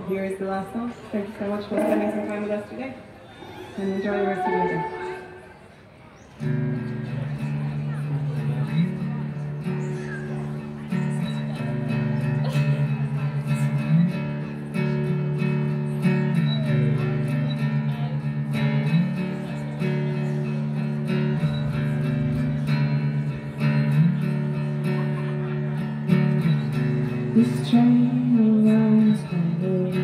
Here is the last song. Thank you so much for spending some time with us today, and enjoy the rest of your day. This train arrives by way,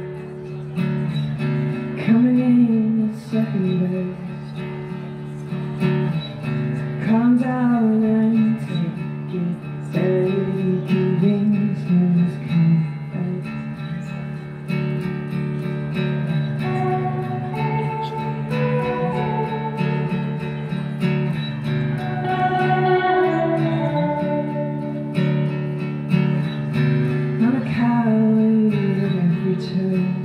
coming in at second best. Calm down and take it steady, convinces confess. Not a coward at every turn,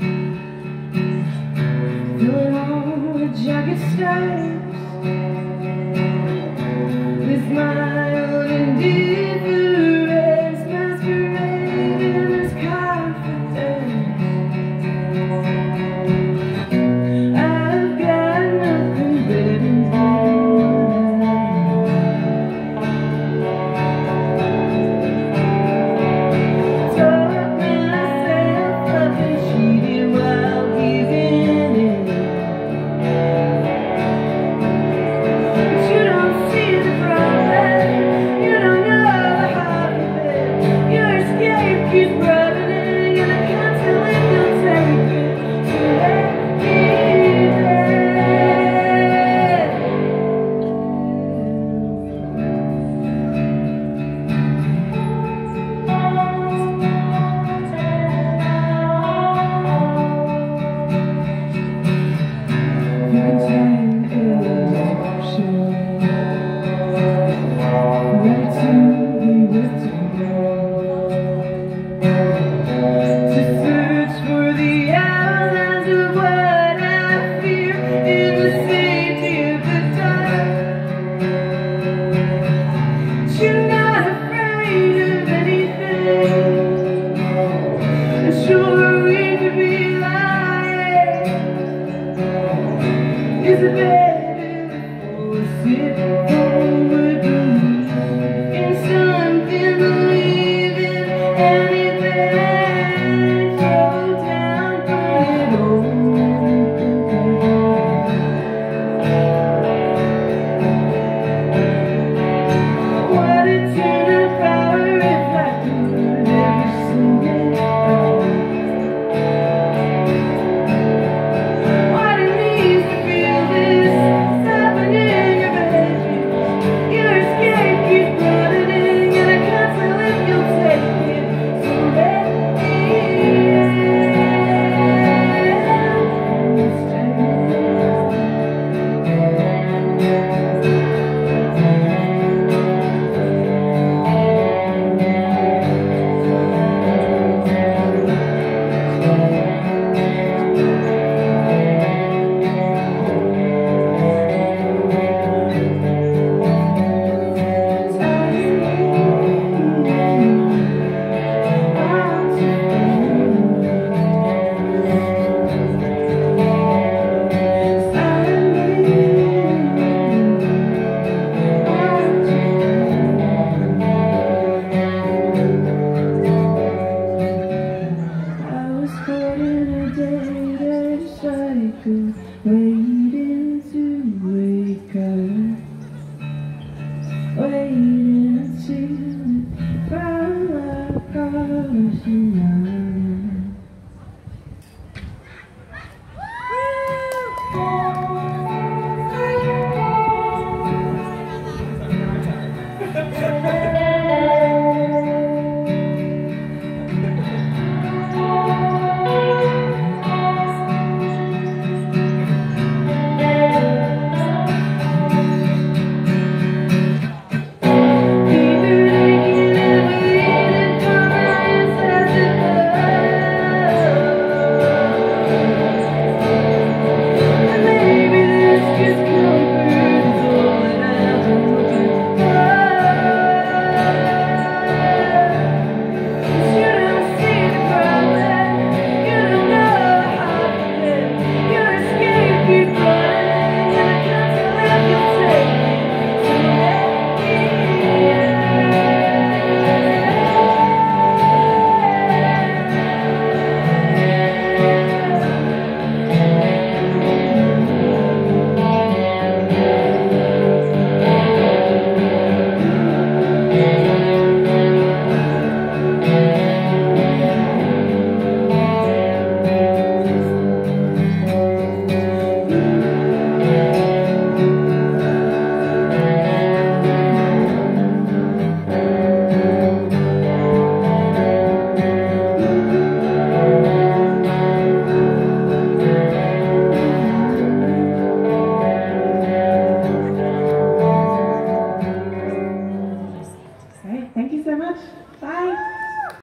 filling all the jagged steps with mild indifference masquerading as confidence. I've got nothing better than is it better or sit forward in something, believe in anything, slow down, burn it over. What a turn of power if I could ever sing it. Wait.